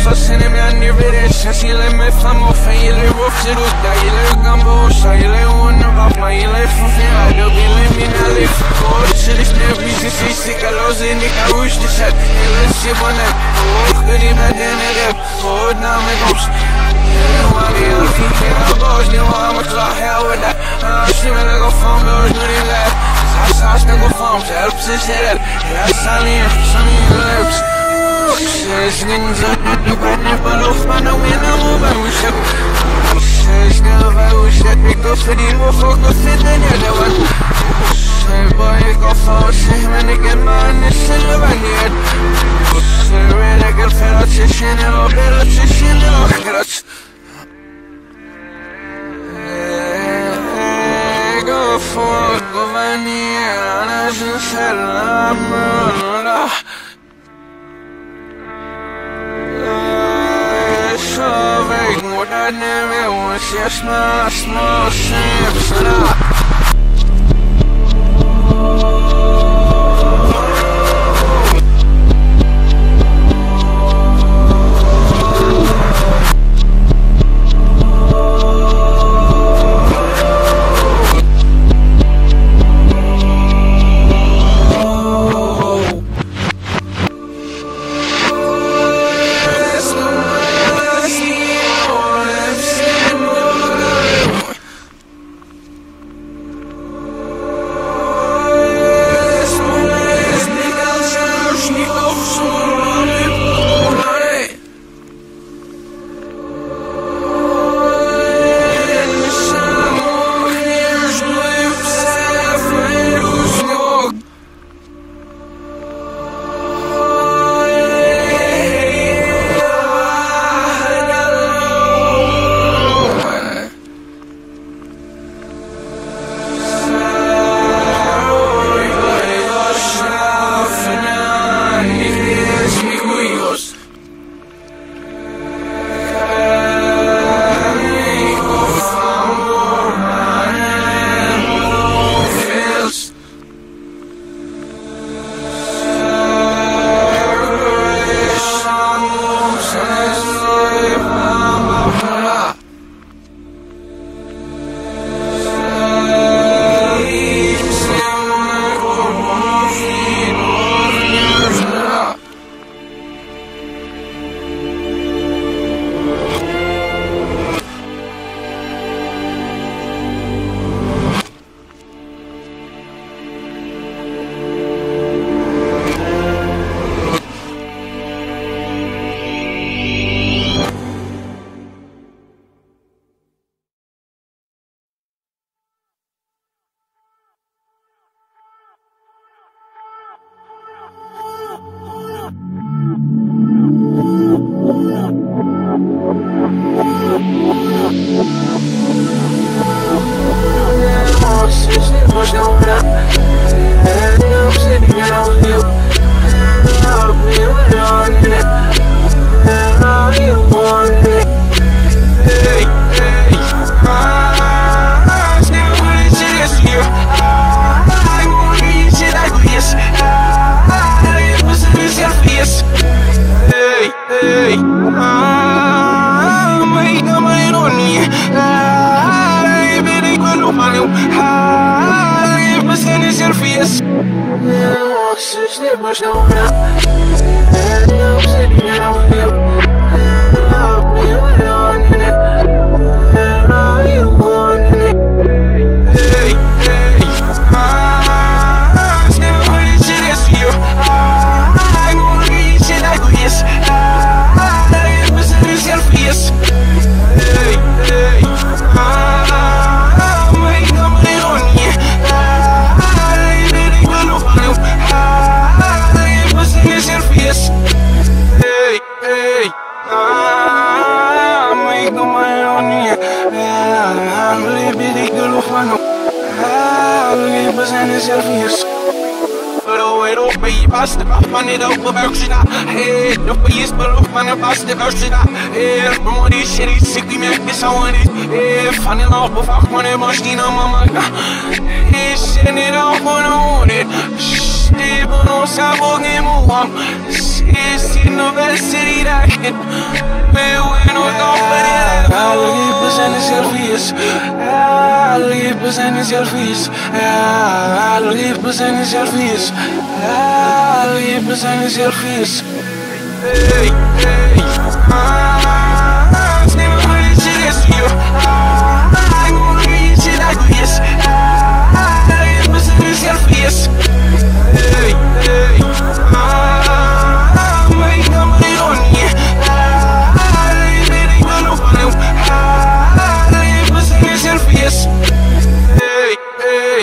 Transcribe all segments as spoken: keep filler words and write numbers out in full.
fussing at me, I never did. Since you let me find more fun, you let rough shit up. You let gumbo, so you let one about my, you let from fear. I don't be let me not live. Oh, the shit is never easy. See, sick, I lost it, Nick, I wish this had. You let shit on that. Oh, could he back then it up? Oh, now my ghost. Yeah, money, I'm keeping my boys. You know how much I hell with that. Uh, shit, man, I go phone bills, do they laugh? I saw snuggle phones, help this head. Yeah, I saw me, some of your lips. Says things up, you can't never look for no way, no move, I wish I says never, I wish I pick up for the motherfucker, fit in your door. Say, boy, you go for a say, man, I get mine, this is what I need. Say, red, I get fed up, she's in it, or better, she's in it, or crutch. Go for it, go find the air, and I just said, I'm running. What I never was just my small ships and I It's in it all when I want it. Stable não sabe o que moam. Se no city that shit, meu e no top. I'll give percent selfies. I'll give percent selfies. I'll give percent selfies. I'll give percent selfies. Hey, hey, ah, it's never gonna shit as you. I'm gonna be shit like this. I'll give percent selfies. Hey, hey, ah, make nobody on me. I'll be gonna follow. I'll give percent selfies. Hey, hey,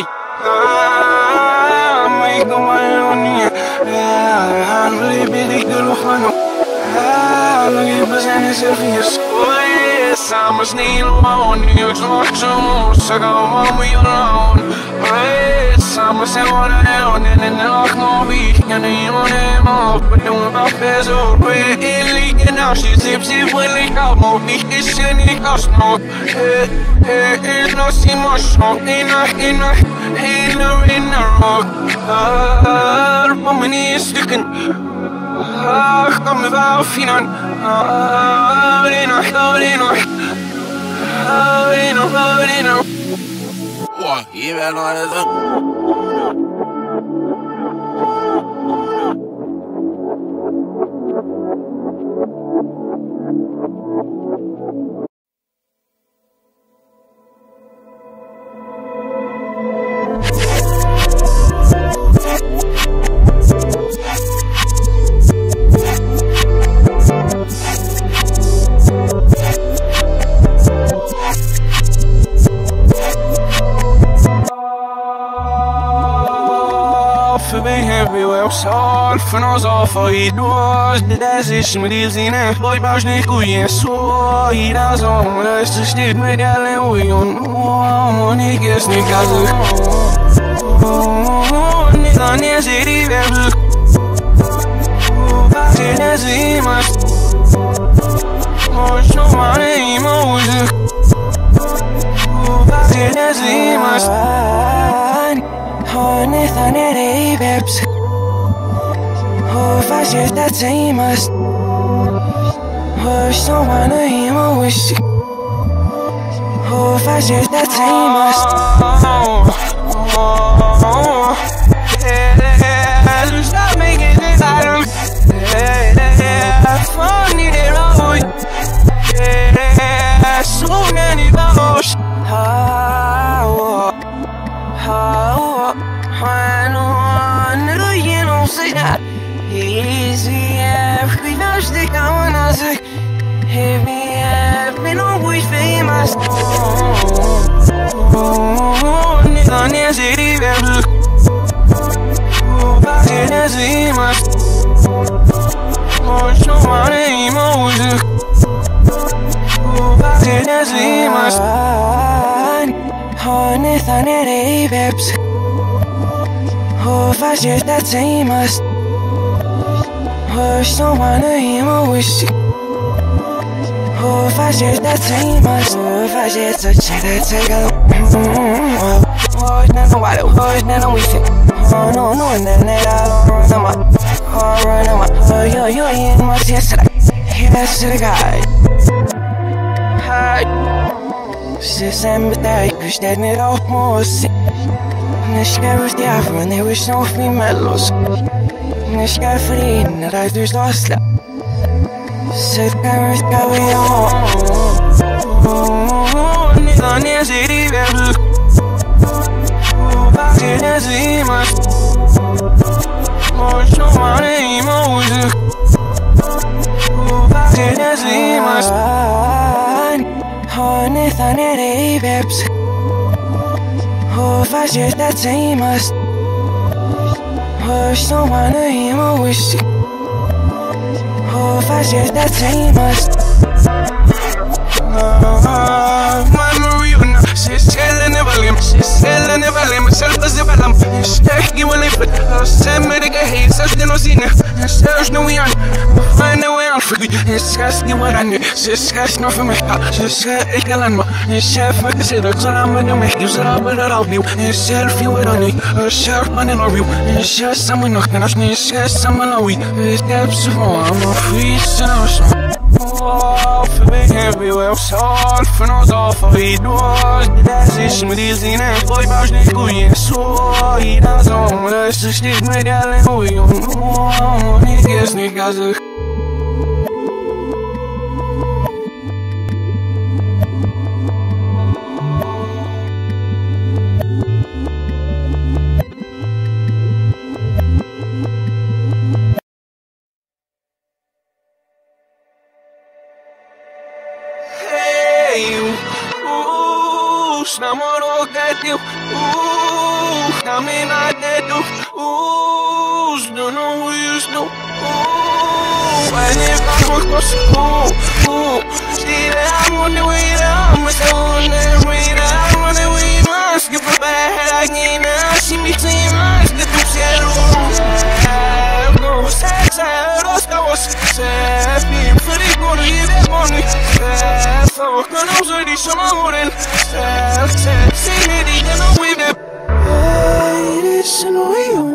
ah, make nobody on me. I'll be gonna follow. I'll give percent selfies. I'm a snail on you, so I go on with your own. I'm a seven on and then I can't be. And you want them all, but don't about this old way. And now she's tipsy when they got more. It's in the house, no. It's no see more song. Ain't no, ain't no, ain't no, ain't no rock. Ah, woman is sticking. Ah, come without feeling. Ah, ain't no, ain't no. Ah, ain't no, ain't no. What? You better know that. Sol filozofo i duos de desish medizine Boj baš nekuje so I razum Röstes med alle ojon Monik jest nikazu Nidan je zeri verdu Tene zimas Močno mane ima uzuk Tene zimas Hone thane rei veps If I shit that same as Wish someone to hear my wish If I shit that same as Stop making this item Funny they roll So many balls How How I know I you know say that Easy, every nurse they come on us. Heavy, every no we famous. Oh, Nidan is it even? Oh, Batin is famous. Oh, no one emotion. Oh, Batin is famous. Oh, Nidan is babes. Oh, fast as that famous. Wish someone to hear my wish Oh, if I shit that same as Oh, if I shit to check that take a look Oh, it's not nobody, oh, it's not no we fit Oh, no, no, and then that I don't run on my Oh, run on my Oh, yo, yo, you in my chest today Hear that to the guy Hi Sis and betay, push that net off more sick Nishka was the afro and they wish no females Nishka free, not I do lost la Sit there with going on Nidan is it even Batin is imas Mosh no one emotion Batin is imas Oh, Nidan is babes Oh, if I shit that same as Wish someone to hear my wish Oh, if I shit that same as My Mariona She's telling the volume She's telling the volume Myself as the volume She's give a lip Send me the hate Such the no scene Search no we on Find the way on Baby, it's just you what I need. It's just not for me. It's just a galan. It's just for the city. So I'm gonna make you up with it all new. It's just you what I need. A sharp man in a view. It's just someone knocking us. It's just someone a week. It's just I'm a free sound. Oh, for me, everywhere. So, for no off of it. Was the decision with these in a boy, but they go in. So, he doesn't want us to stick with Ellen. Oh, he gets niggas. Namoro get you, ooh, coming I get you, ooh, don't know who you know, ooh, when if I look close, ooh, ooh, see that I'm on the way down, I'm on the way down, I'm on the way down, skip a bad again, I see me saying lies, get to see it all, no sex, I lost, I was sad, being pretty good, you get money, sad, so I can't also do some more than see me, you know we get. Hey, listen to you.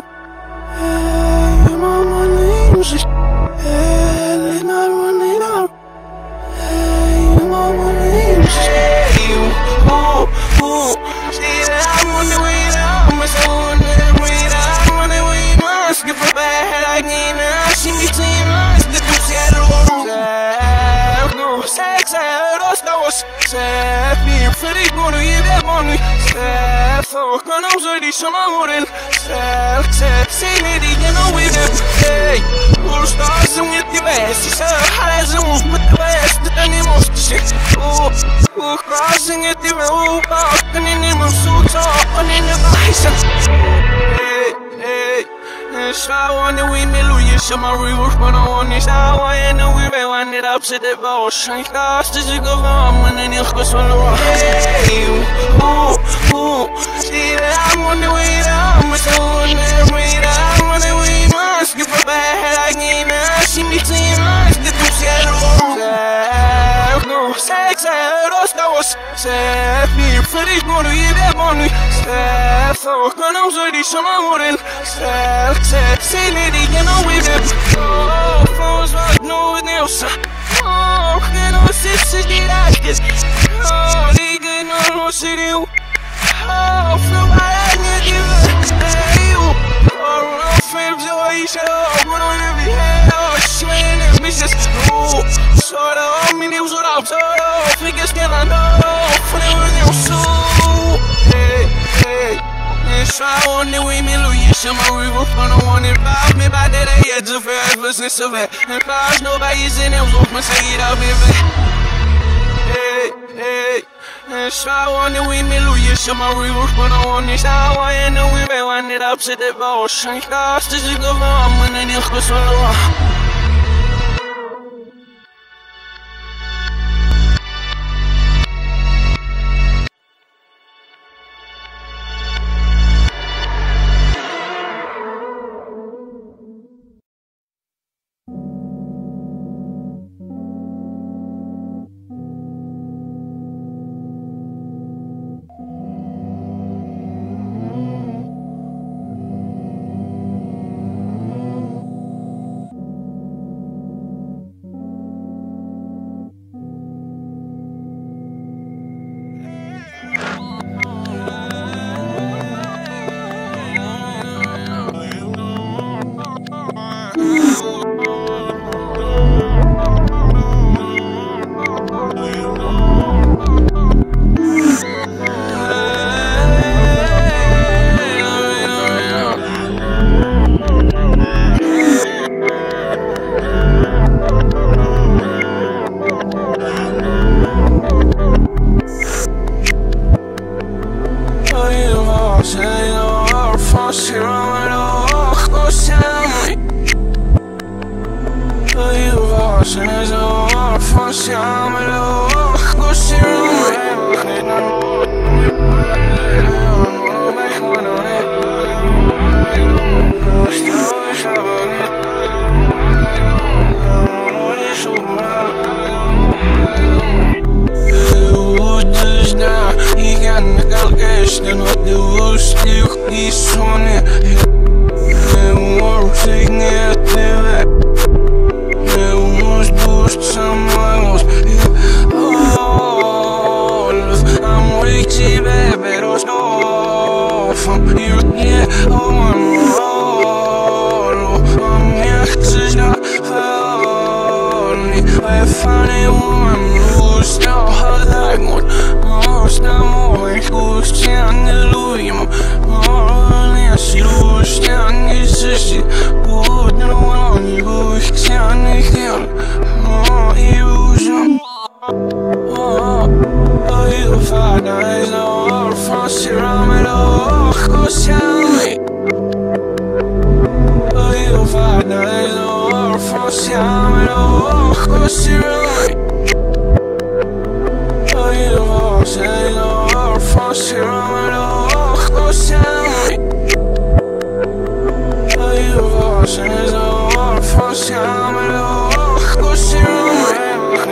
Hey, mama names. Hey, let not run it out. Hey, mama names. Hey, you. Oh, oh. See that I'm on the way down. I'm so on the way down. I'm on the way down. Skip a bad again. I see me saying lies. The two said it all. No sex, I lost. I was sad. Being pretty good. Money, sad, so can also do some more than sad, sad, see me, you know, with it. Hey, we'll start some with the best. It's a high zone with the best, and the most shit. Oh, we're crossing it, the road, and in the most so tall, and in the bison. Hey, hey. So on the way, me lose some of river, but on this hour, and we may wind it up to the boss. I cast as you go on, and you'll go swallow. Hey, oh, oh, see that I'm on the way down, I'm so on the way down, I'm on the way down, skip a bad again, I see me saying lies, get to see it all. No sex, I lost, I was sad, being pretty good, you get money, sad, so can also do some more than sad. Say lady, you know we get. Oh, phones like no one else. Oh, you know sister did I get. Oh, they get no city. Oh, feel I need you. Hey, you. Oh, no frames, oh, you should have one on every head. Oh, swing and bitches. Oh, sort of, I mean, it was what I'm told. Figures can I know. For the one you so. Hey, hey. So I want the way me lose you, so my river for no one involved me by that I had to forever since of it. And cause nobody's in them, so I say it up, baby. Hey, hey. So I want the way me lose you, so my river for no one is how I end the way, I wind it up to the boss. And cause this is go on, and then you'll go so long. still is on it. And we're taking it there. And we're supposed to someone else. Oh, I'm way too bad, but I know from here, yeah, oh, I'm wrong. I'm here to not only I find it one who's now hard like one. Oh, it's not more who's down the Louis. Oh, yes, you was down this shit. Oh, no one you was down the hill. Oh, you was oh, oh, you find eyes all from Shiram. Oh, go sound me. Oh, you find eyes all from Shiram. Oh, go sound me. Oh, you find eyes all from Shiram. Oh, go sound me. Oh, you find eyes all from Shiram. Oh, go sound me.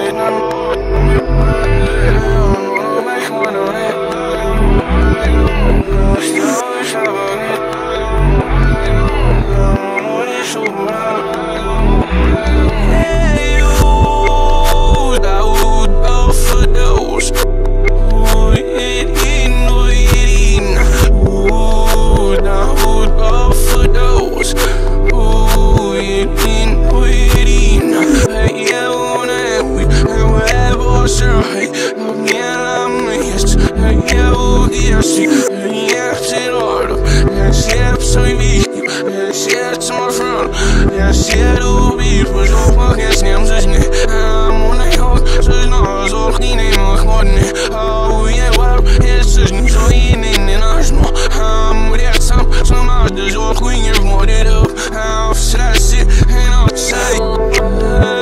Hey, you, I would go for those. Oh, it in, oh, it in. Oh, I would go for those. Oh, it in, oh, it in. Hey, yeah, oh, we have all sure. Hey, no, yeah, I'm yes. Hey, yeah, oh, yes, yes, it all. Yes, yes, so we. Yes, yes, my friend. Yes, yes, oh, we was all fucking names, isn't it? I'm on the house, so it's not so clean anymore. Oh, yeah, well, it's just so in the national. I'm with that time, so much there's all queen, you're more than up. I'll say, sit, and I'll say,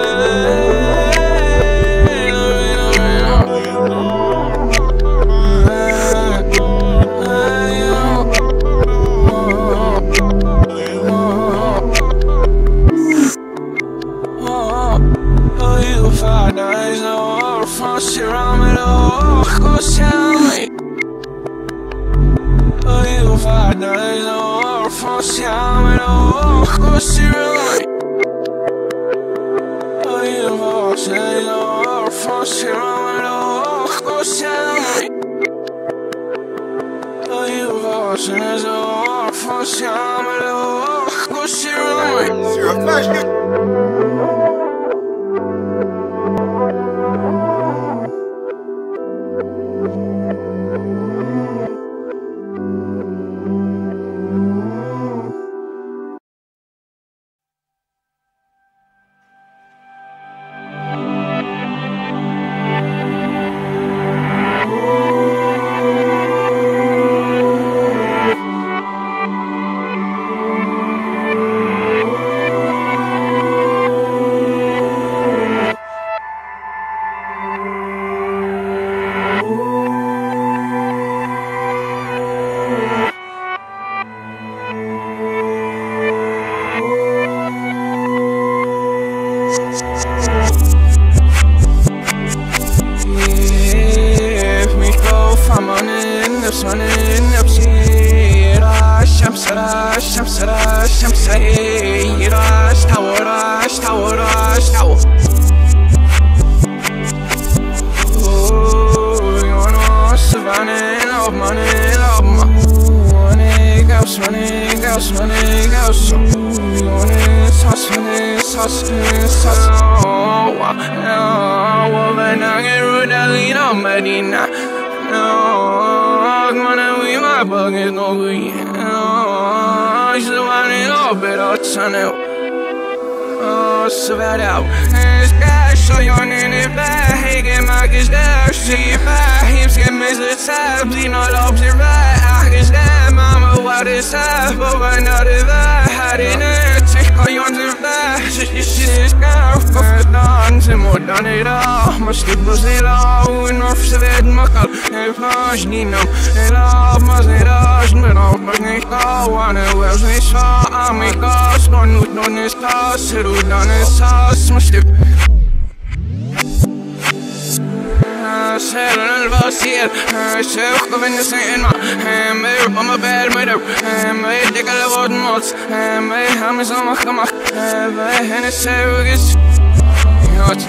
Selv en vasier Søk og vinner seg en mann Med opp om å bære med deg Med deg alle vården måls Med ham som makker makt Med henne søkes Jot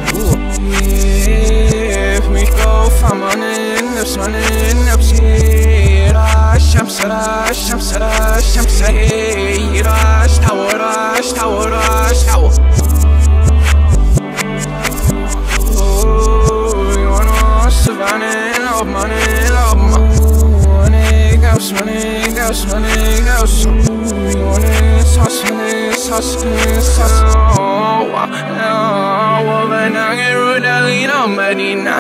If me go faman in the sun in the sea Rash, rash, rash, rash, rash, tower, rash, tower, rash, tower. Oh, you wanna savannah, love money, love money, goes, money, goes, money, goes. You wanna sauce, money, sauce, sauce. Oh, oh, when I get rid of Lino Medina.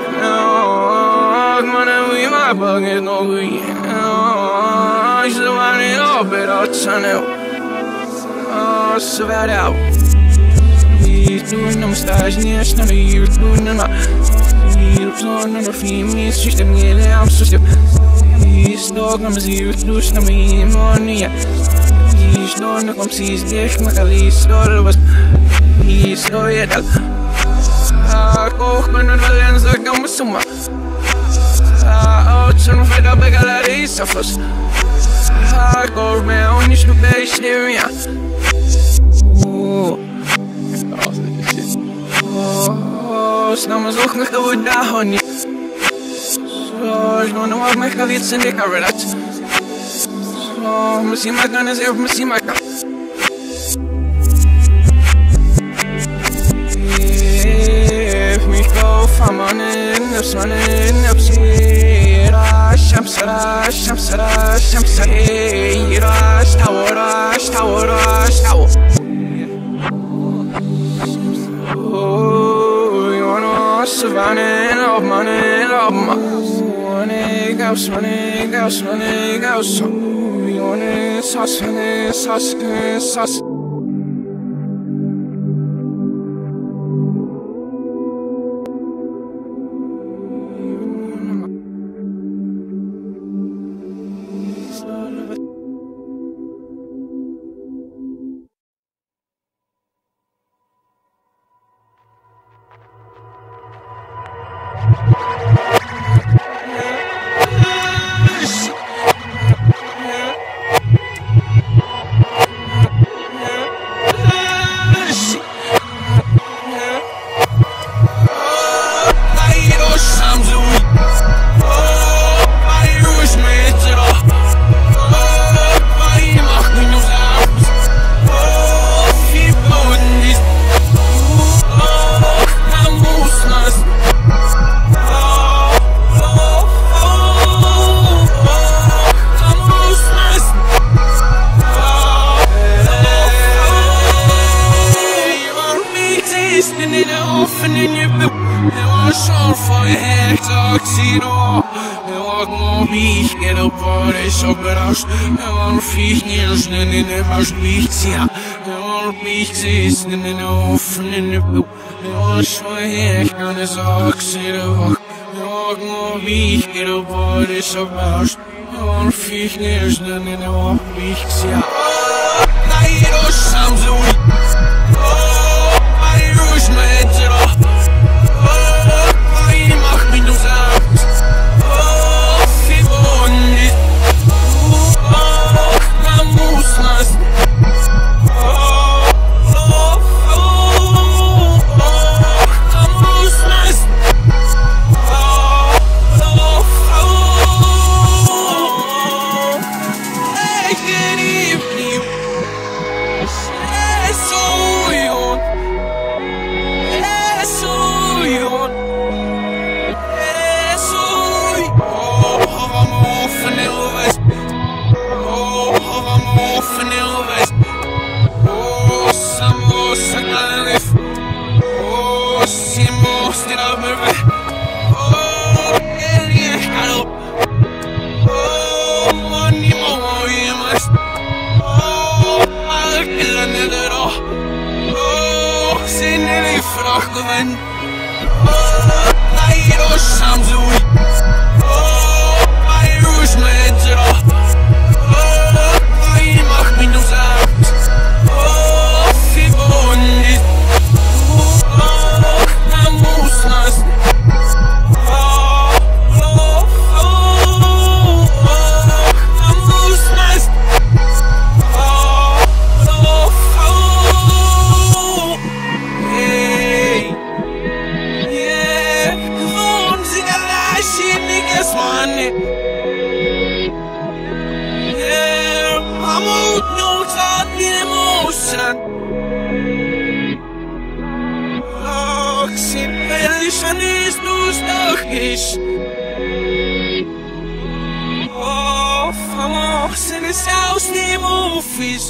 No, man, we my bugging no we. No, I just want it all, but I'll turn it. Oh, so bad out. He's doing no stars, yes, no, you're doing no. He's on the female system, yeah, I'm so still. He's dog, I'm zero, do some money. He's doing the companies, dick, my colleagues, all of us. He's so yet. Koch met een lens, ik kan me zoeken. Oud zijn verder bij galeries afwas. Ik hoor me ook niet meer bij Syria. Oh, snel maar zoeken naar de daar honey. Zo, ik wil nog mijn geliefd zijn ik haar dat. Zo, misschien maar kan het even, misschien maar kan. Faman in the sun in the sea Rash, rash, rash, rash, rash, tower, rash, tower, rash, tower. Oh, you wanna savannah, love money, love money, goes, money, goes, money, goes. You wanna sauce, money, sauce, sauce. fish. Oh, vamos in this house, need more fish.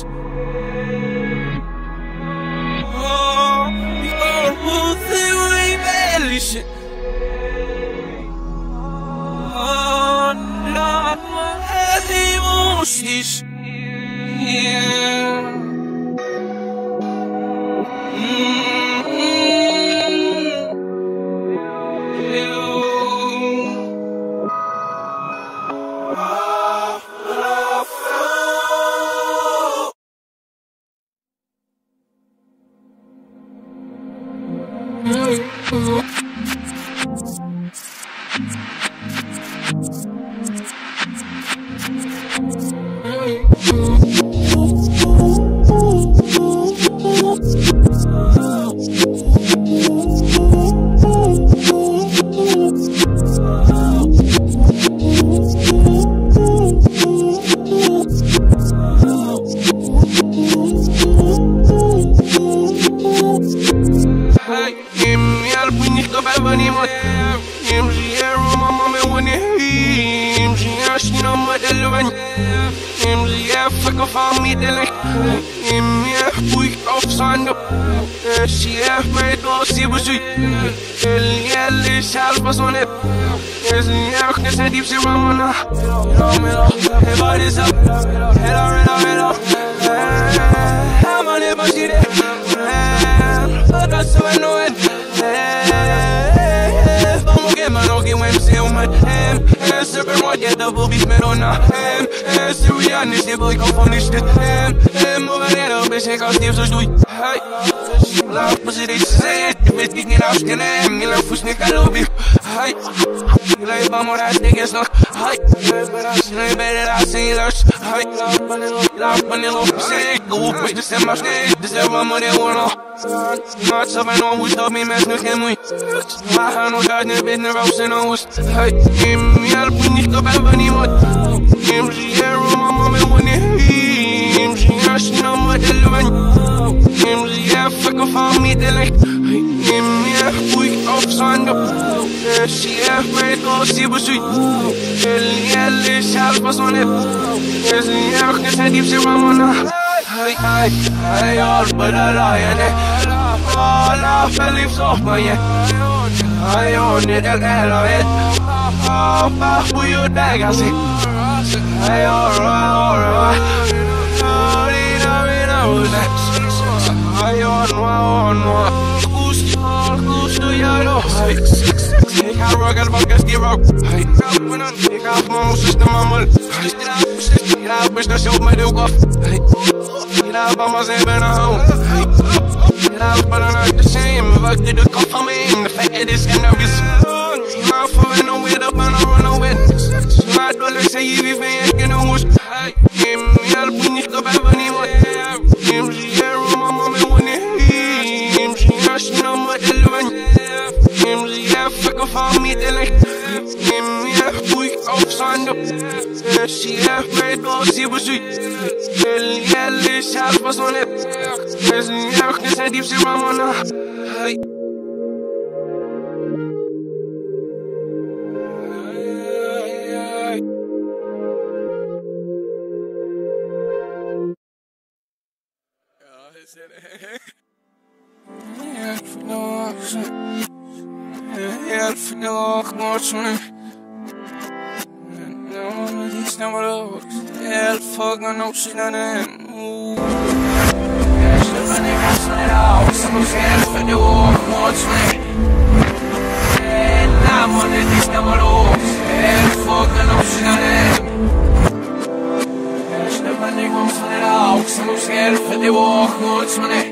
Oh, we all put the way belly shit. Oh, not my head, need more fish. Yeah. Saben om hoe dat mijn mensen geen moeite. Maar gaan nog uit naar binnen raus en oost. Hey, im help niet op hebben niemand. Im hier mama me wanneer. Im hier snel met de luwen. Im hier fuck van me de licht. Im hier goed op zand op. She heeft mij door sie bezoek. El hier is half pas wanneer. Is hier ook niet diep ze ramona. Hey hey hey all but I lie. Alla feliz of my I own it and I it. Oh, fuck, will you dag? I say, hey, alright, alright. Oh, you know, you know that. I own one, one. Who's all, who's the yellow? Take a rock and bucket, the rock. I got one, take off my system, I'm all. Get out, wish the show my do off. Get out by my zip and a home. Get out, but I'm not the same. If I did a call for me, the fact that it's kind of is. I'm falling no way up and I run away. My dollar say you even ain't gonna wash. Give me help when you go back when you want. Give me here, my mama want it. Give me here, she know what to do. Give me here, fuck off on me, they like. Give me here, quick off, signed up. She have made all she was sweet. El yellow shall was on it. There's a young and deep sea ramona. Hey. Hjälp nog mot mig. Någon lyssnar på det. Hjälp fångar nog sina hem. Jag släpper ner kassan idag. Som hos hjälp för det mot mig. Någon lyssnar på det. Hjälp fångar nog sina hem. Jag släpper ner kassan idag. Som hos hjälp för det mot mig.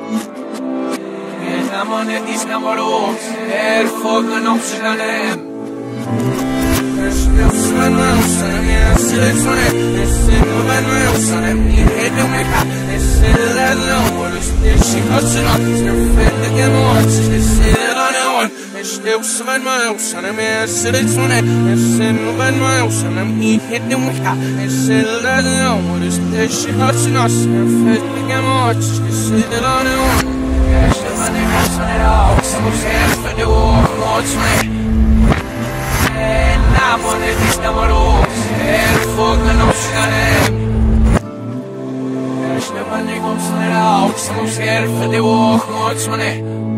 Naman et isna maros, er fogen opslanem. Esnufsman mausanem, esnufsman, esnufman mausanem. Ihedum eka, esnufman mausanem. Esnufsman, esnufman mausanem. Esnufman, esnufman mausanem. Esnufsman, esnufman mausanem. Ihedum eka, esnufman mausanem. Esnufsman, esnufman mausanem. Esnufman. Jag släpper ner kassan idag. Som hos hjälp för det mot mig. Namnet is namoro, er fogna no skanem. Erschneppen ik om snel out, som scherfe de walk motsmane.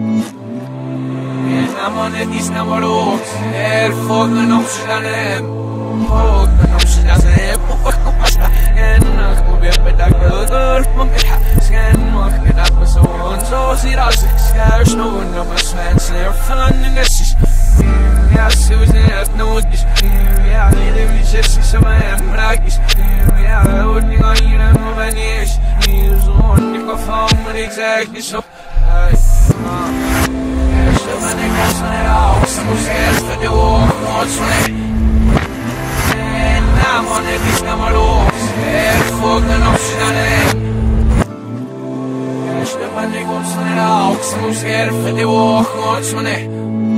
Namnet is namoro, er fogna no skanem. Fogna no skanem, pupakupasta. Genach mo bepedak bedur, mo bilha. Sken mo gedak beson, so sirazik. Skers no no masvens, er fan nessis. Ja, Susan heeft nootjes. Ja, ieder wie zegt zich zo bij hem braakjes. Ja, hoort niet aan hier en op en eerst. Hier is een ik kan van, maar ik zeg je zo. Hey, ah. Er zo ben ik als van het oud. Ze moest eerst voor de ogen, wat zo nee. En na man, het is naar maar op. Er volgt dan op zijn alleen. Er zo ben ik als van het oud. Ze moest eerst voor de ogen, wat zo nee.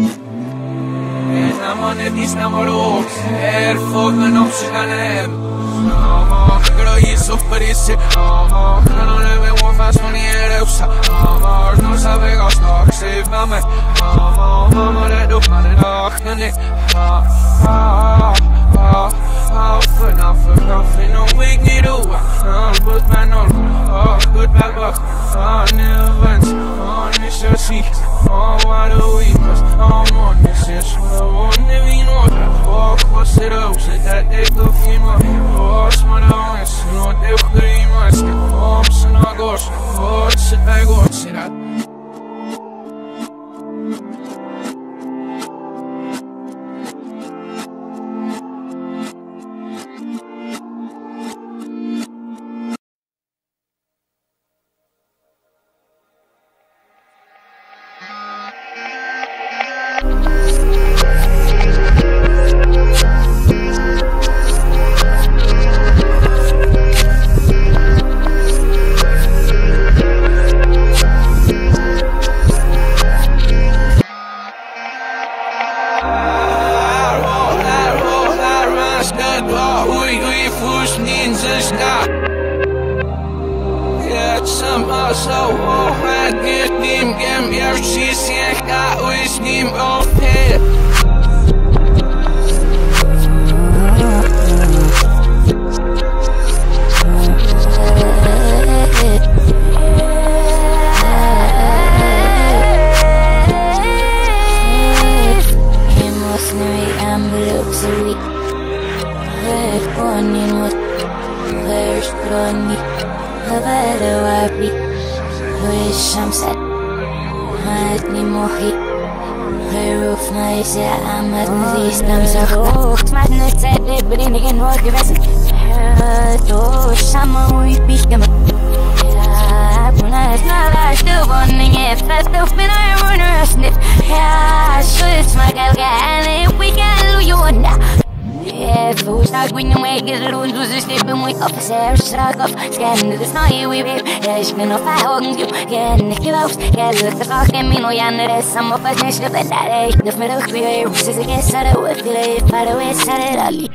Namnet is namoro, er fogna no skanem. Amo, groi sofrisse, amo, non le vedo fast con ieri usa. Amo, non sabe gastar, se va me. Amo, amo le do male nachtene. Ah, ah, ah, ah, for now for coffee, no week need to. Ah, but man no, ah, good bad luck. Ah, never ends, ah, it's your seat. Ah, what do we must? Ah, on this is slow. Сердце, так и дуфима, осмаралась, но ты в гримаске, омса на гош, вот сюда год сират. Some of us need to be that age. The middle of the year, which is against the wood, the far away, Saturday.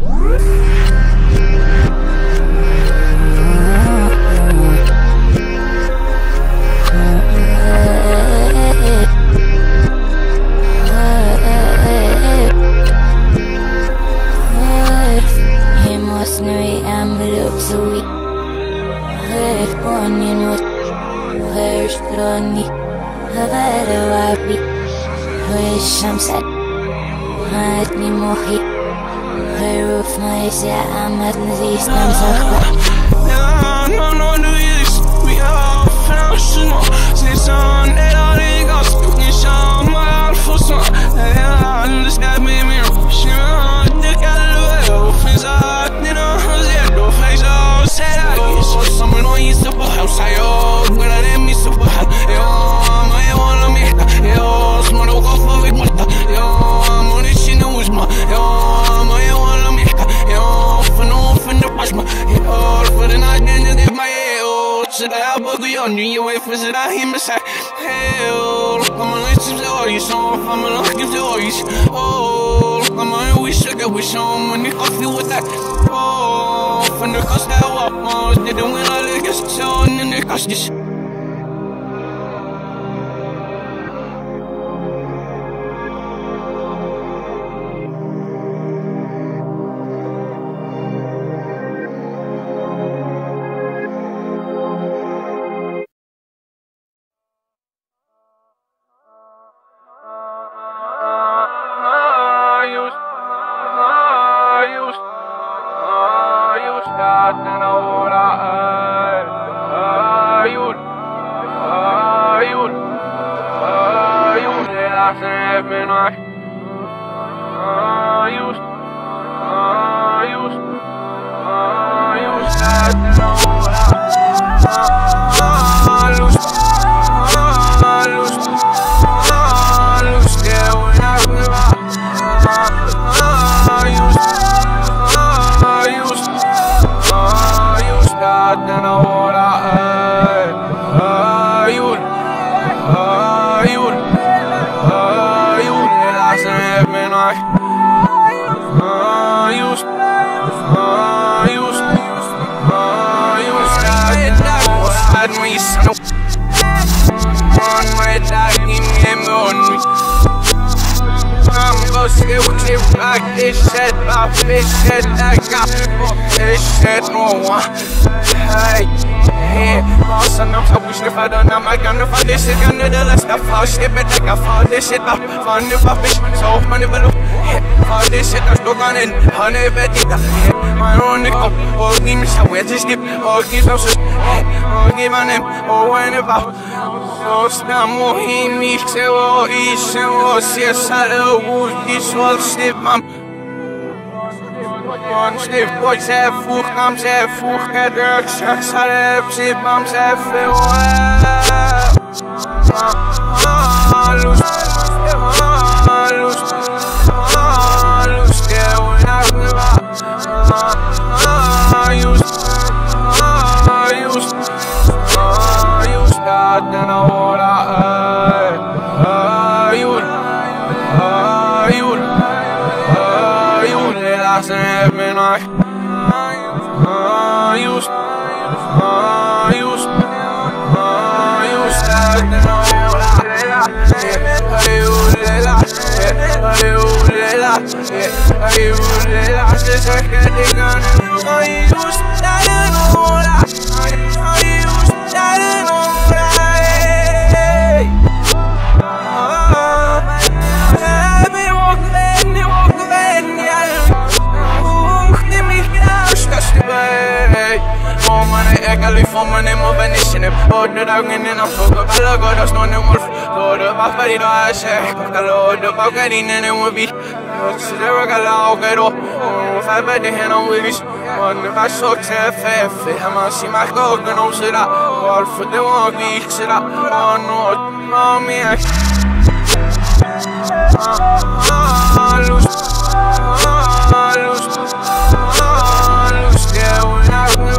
He must know I'm look so weak. Her born in what? Her strong. هذا وابي والشمس هاتني موحي هروف ما يسيا عمد نزي استمسخ Ja, no, no, nu is we are flashen Sinsan er aldrig gask Ni samar för så Ja, alles där med mig Shima, det kallar jag Finns att ni då ser då fejsa och säga Som en ois på house jag Bara det miss på han Ja, men jag håller med Ja, små då går för vi måtta Ja, men det känner hos mig Ja, men jag håller med Ja, för nå för det pass mig Ja, för den här den det mig Så där bugger jag nu Jag vet för så där himmel sig Hell, I'm a little story So I'm a little stories Oh, I'm a wish I could wish on When you coffee with that Oh, för nu kastar jag upp Det är de jag lyckas Så när det kastas last have been like I used I used I used that I lose I lose I lose yeah when I live out I used I used I used that then I would I used I used I used the last have been like I used I used I used that was had me so on my dad in him on me I'm gonna say what you like this shit my fish shit I got this shit no one hey hey awesome I'm so wish if I don't know my gun if I this shit gonna do less stuff I'll skip it like I found this shit up found if I fish so money below found this shit I'm stuck on it honey bet it my own nickel oh give me some way to skip oh give no shit oh give my name oh when about oh stamo in me oh is oh yes I will this will step mom on step boy say fuck I'm say fuck get the sharks are step mom say feel I lose I lose I lose yeah when I live I used I used I used that then I would I I used I used I used the last have been like I used I used I used that then I would I used the last I used the last I used the last just like a thing on I used that then I would I used that then I would I've been walking and walking yeah me that's the way oh man I got live for my name of an issue oh the dog in and I'm so good I got us no wolf so the bafari no I say hello the bagari and it will be so there I got pero if I bet the hand on wish on the back so tough I'm on see my dog no será all for the one week será oh no mommy I lose I lose I lose yeah when I live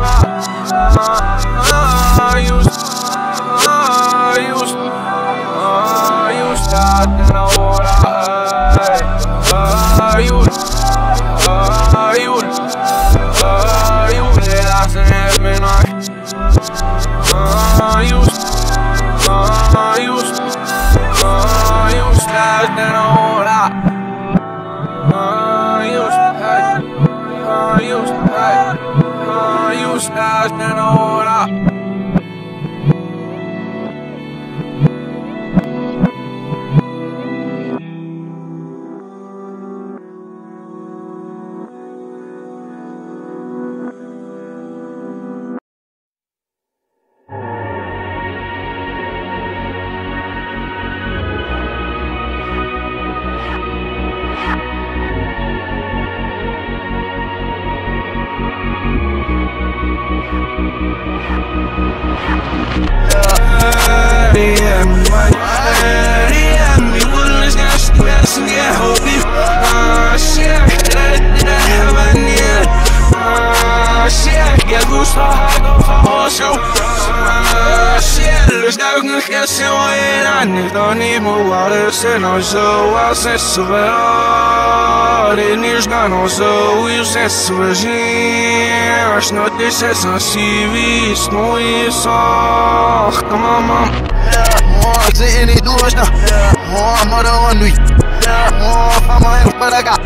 I used I used I used that then I would I used I used I used the last have been like I used I used I used that then I would I used I used I used that then I would não sou acesso a eles não sou e os acessos as notícias são civis não é só como a mão زين دوشنا مرة ونوي فما para cá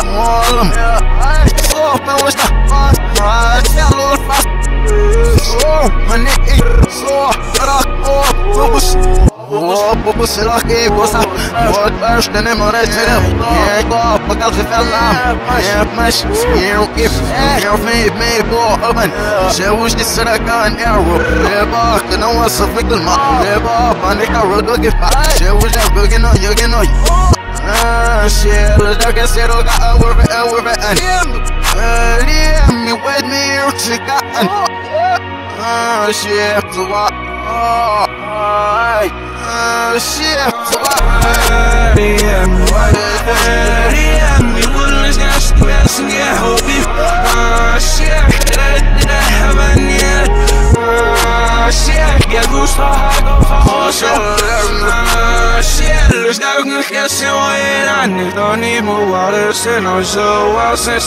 صوف وشنا شالو الفاس صوف مني صوف راك فوق ببص لأخي بوسع وقتاش تاني مرات سلام يا طاب بقال خفالنا يا مش يوقف يوفي بمي بو أبن شاوش دي السرقان يعرو يباك تنوصف في كلمة يباك أنا كارو وقف شاوش أبقى جنو يجنو shit, let's not get settled, got over it, over it, and yeah, me with me, you got an oh, shit, so what? Oh, oh, shit, so what? Yeah, me with it, yeah, me with it, just to ask and get hope you, oh, shit, that I haven't yet, oh, shit, get loose, I go for sure, shit. Ждав на хесе воена, никто не бывает, все носил вас из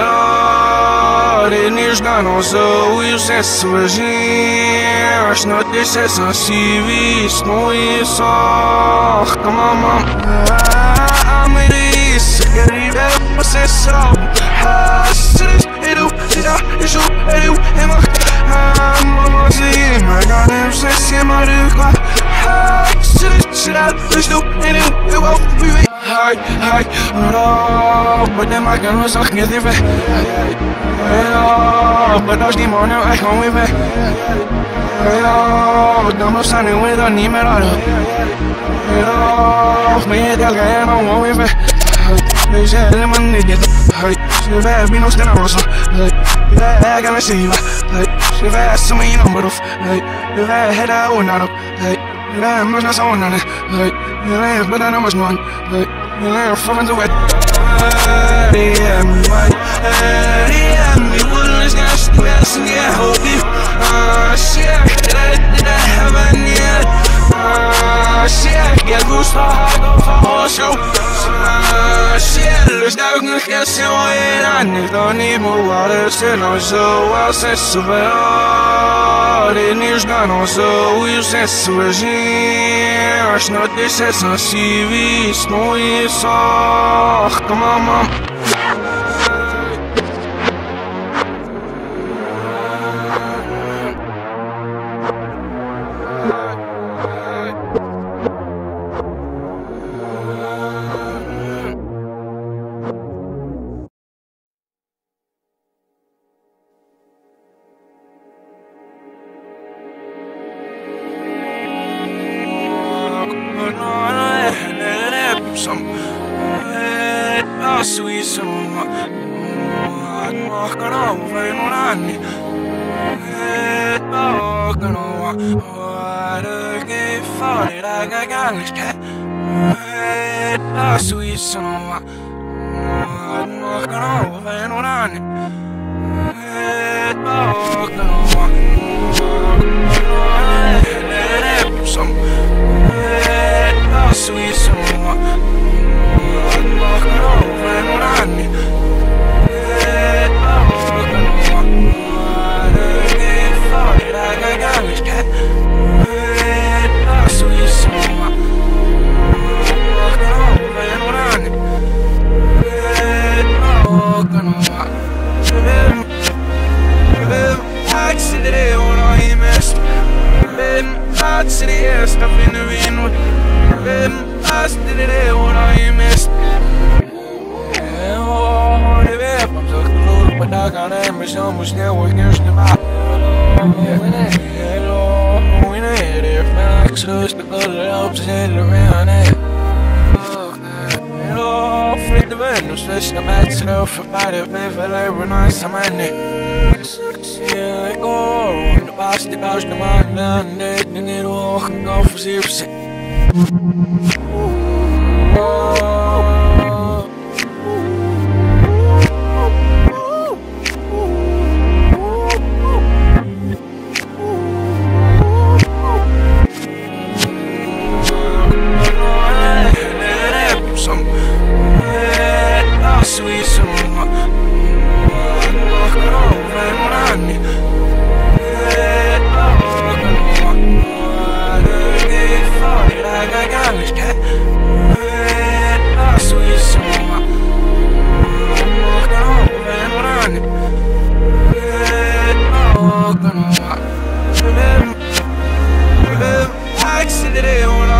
своей нежно носил и все свежишь, но ты се сосивишь, ну и сох, мама, а мы рис, грибе все срок, хасрис, иду, иду, иду, иду, иду, мама зима, гадем все семарыха. Shit out, let's do it, it won't be high, high, no, but then I can lose, I can't live it. But those demons, I can't live it. I'm standing with a numero. Me head, I'll get on one with it. They said, I'm an idiot. She had been no stand on Rosa. I gotta see you. She had some number of. You had a one out of. لا مش نسونا لا لا بدنا مش نون لا فمن دوت ريم ريم يقول لك ناس ناس يا حبيبي الشيخ لا حبني الشيخ يا جوسها فاشو الشيخ ليش داغن كسي وين عني ثاني موارس نوزو اسس нежно носил и все свежишь, но ты се сосивишь, ну и сох, мама. Sweet summer, I'm walking over and running. I'm walking over, what a for it, I got this cat. Sweet summer, I'm walking over and running. I'm walking over, some sweet summer. I'm walking over and running. I'm walking over. I got this cat. Sweet summer. I'm walking over and running. I'm walking over. Accident when I missed. Accident stuff in the rain. Accident when I missed. But I got ambition, was never against the map. Hello, we need it. Max, who's the good helps in the round it. Hello, fit the windows, fish the match, no for bad, if I ever nice, I'm in it. Yeah, I go on the past, the past, the man, and it, and it walk and go for serious. Sweet summer, I'm walking over and running. I'm walking over, I got this cat. Sweet summer, I'm walking over and running. I'm walking over. Accident when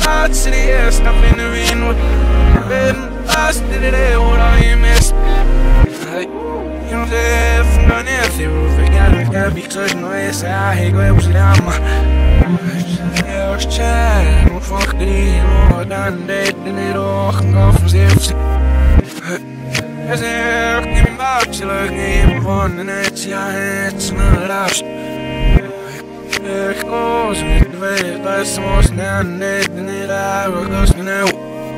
hard to the air, stop in the rain with bed and lost to the day, what I am missed. You know, if none of the roof, I gotta gotta be touching the way, say, I hate going to down my. I was chatting, I'm fucking in, all down dead, and it all can go from zero to. As if give me back to look at one the next year, it's not lost. There it goes, with the way it does the most down dead, and it all goes to now.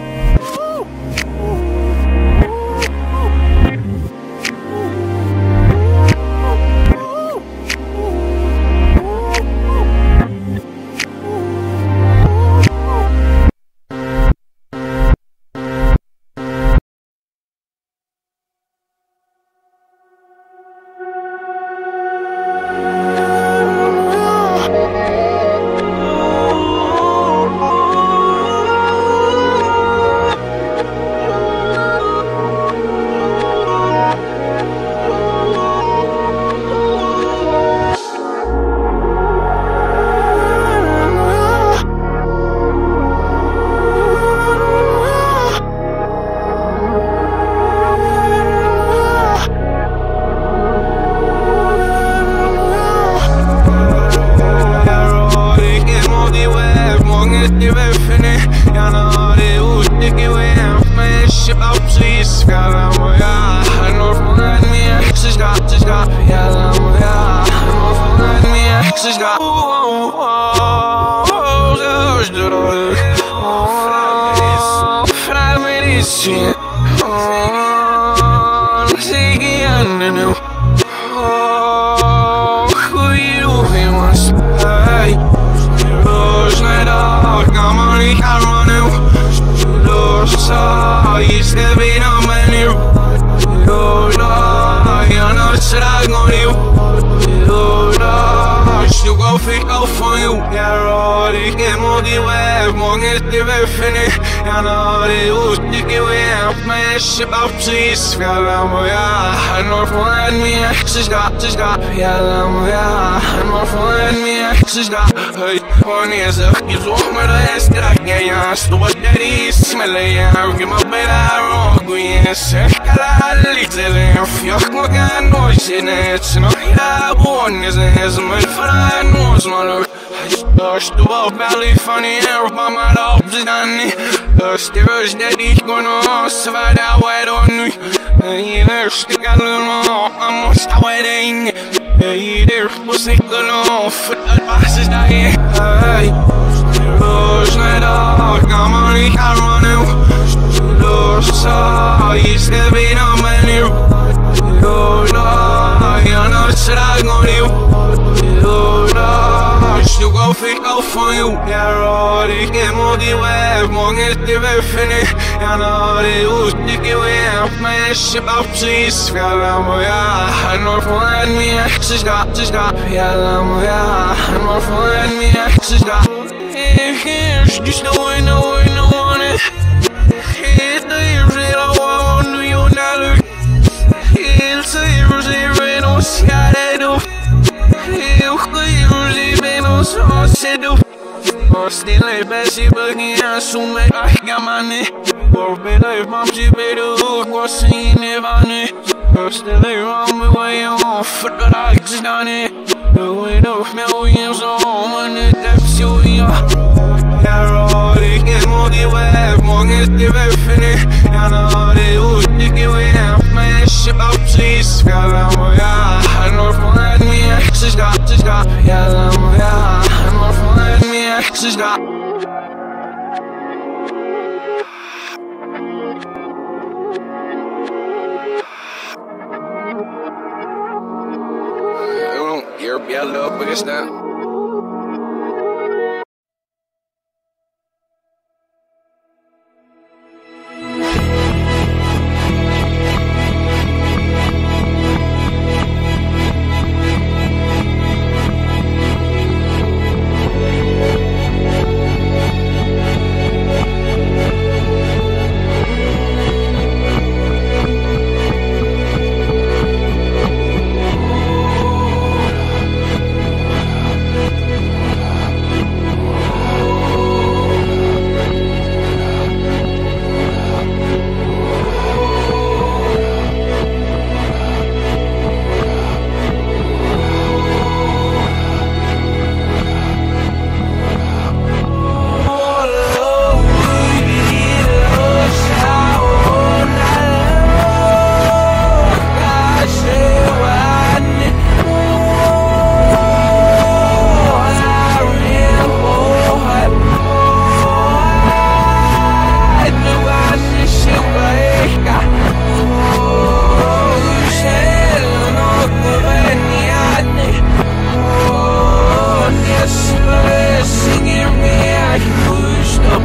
You're yellow, biggest now. singing me, I pushed up.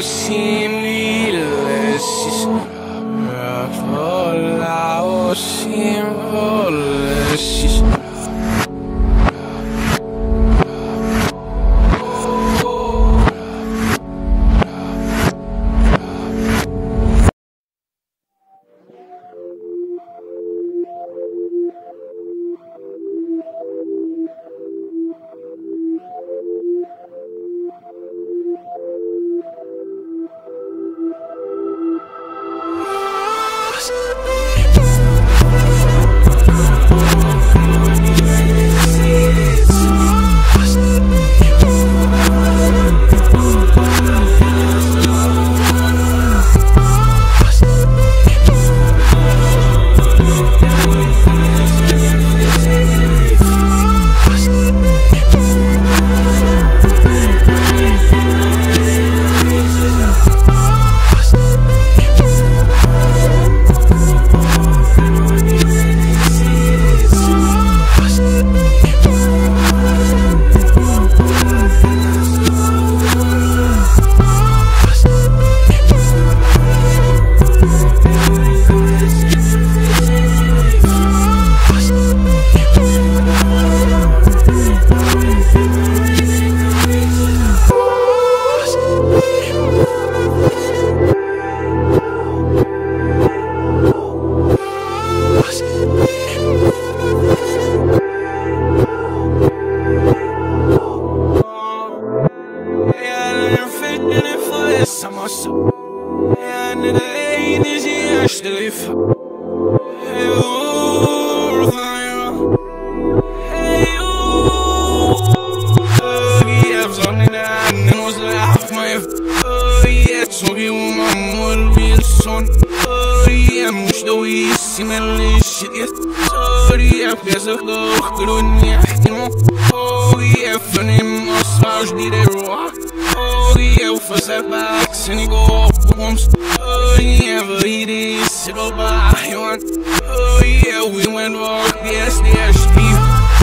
Sim, toch klonie Oh yeah, van hem als huis die de roa Oh yeah, voor zijn baak zijn ik op komst Oh yeah, we hier is het op aan jongen Oh yeah, we went walk yes, yes, Steve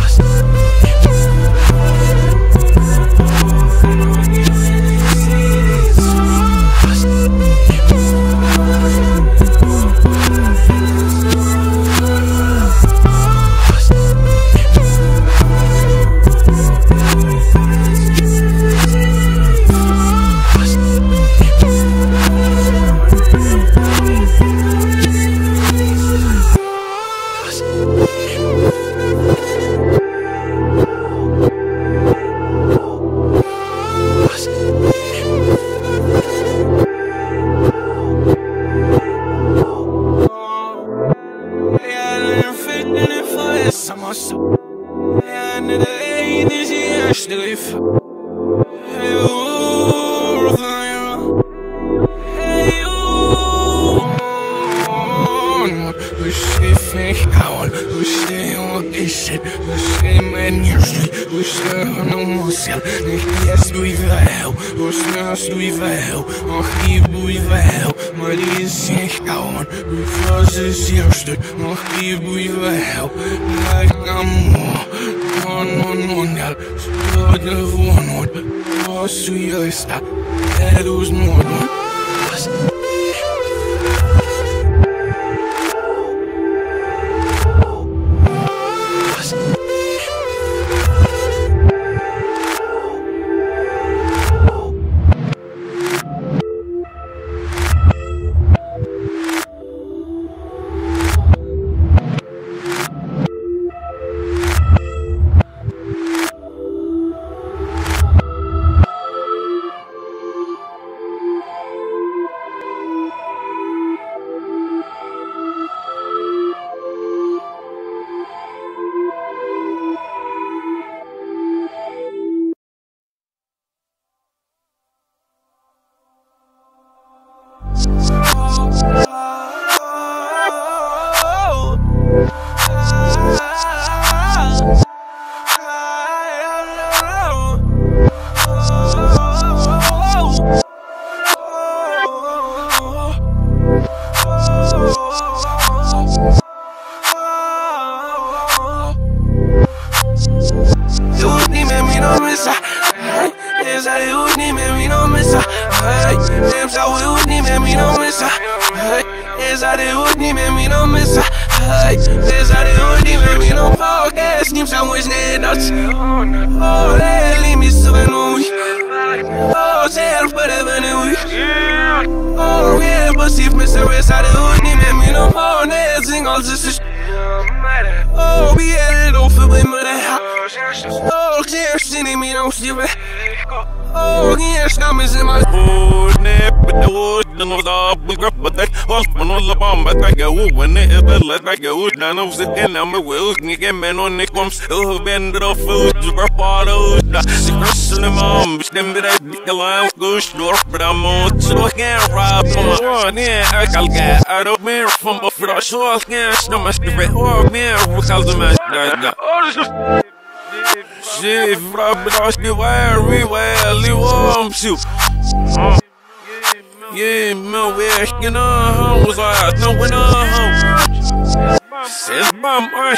Dan of ze ken aan me wil ik niet en ben on ik kom stil ben er al veel te verpaarden ze krassen hem aan bestem dat ik die kalaam koos door maar dan moet ze nog geen raap van me oh nee ik al ga uit op meer van me voor zoals geen stem als de vrij oh meer hoe zal de mens daar ze vrouw bedacht die very well die warm soup yeah man we're gonna home was I no when I Says mom, I'm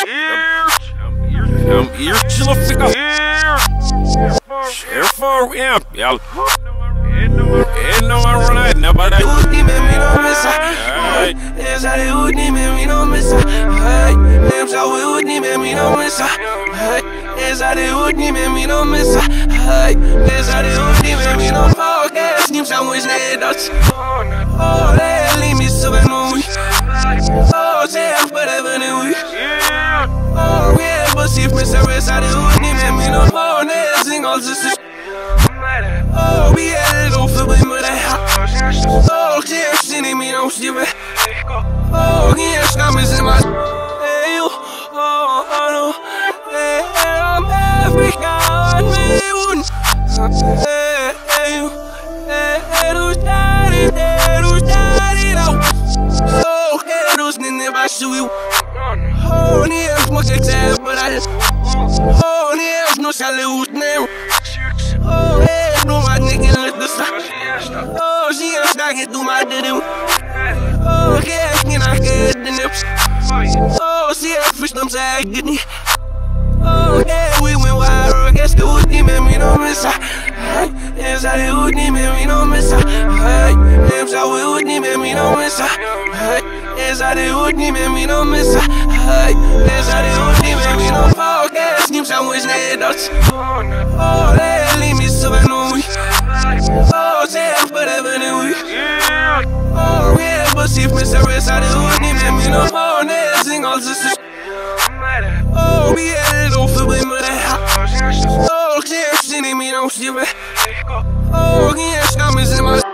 here to the figure. Share for him, y'all. And no, I run it, nobody. Would me, me, no miss. Yes, I would me, me, no miss. Hey, names I would me, me, no miss. Hey, yes, I would me, me, no miss. Hey, yes, I would me, me, no focus. Names I was dead. Oh, they leave me so annoyed. Oh, self, but I knew. Oh, yeah, but if me service, I do need me, no phone, sing all this. Oh, we had it over with my house. Oh, yeah, sending me no shiver. Oh, yeah, stomachs in my. Hey, oh, oh, no. Hey, I'm African, me. Hey, hey, hey, who's that? Who's that? Oh, hey, who's in the bash? Oh, yeah, I'm smoking, but I just. agony. Oh yeah, we went wild, I guess the Woody man, we don't miss her. Yes, I did Woody man, we don't miss her. Yes, I will Woody man, we don't miss her. Yes, I did Woody man, we don't miss her. Yes, I did Woody man, we don't forget. Snips, I'm with Nados. Oh, they leave me so annoyed. Oh, say I'm forever new. Oh, yeah, but if Mister West, I did Woody man, we don't forget. Sing all this. Oh, we had it off the way, but I oh, clear, sitting me, don't see me. Oh, yeah, scum is in my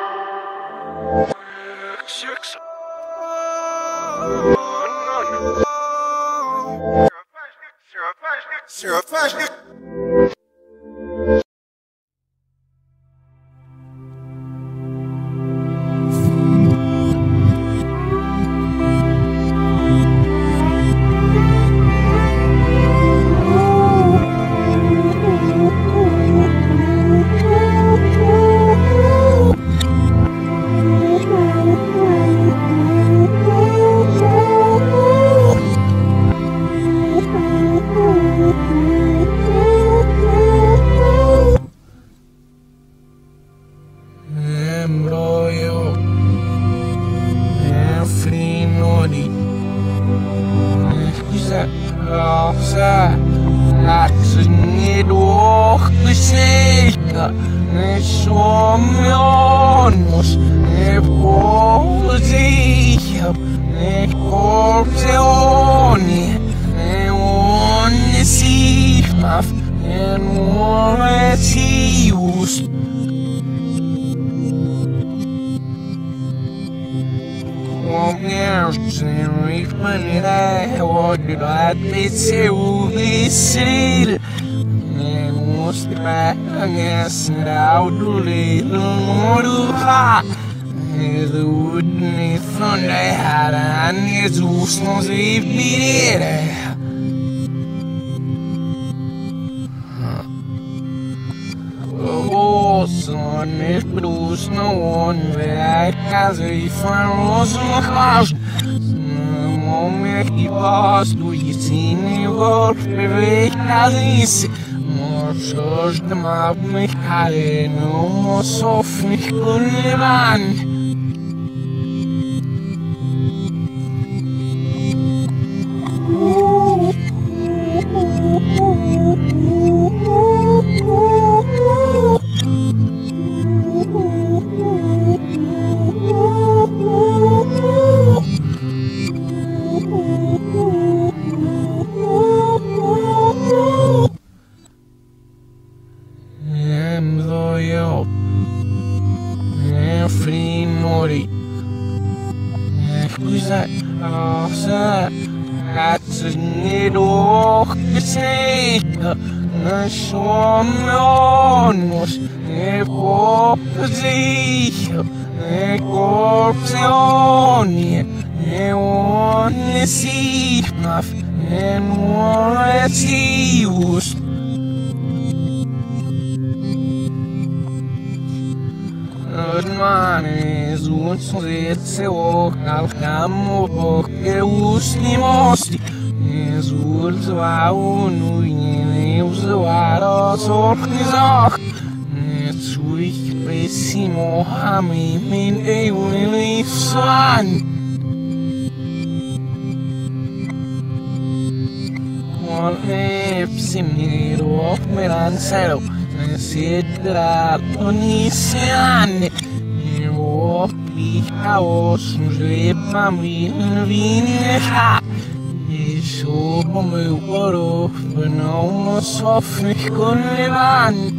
شوف مي وقرف بنوم صفني كل من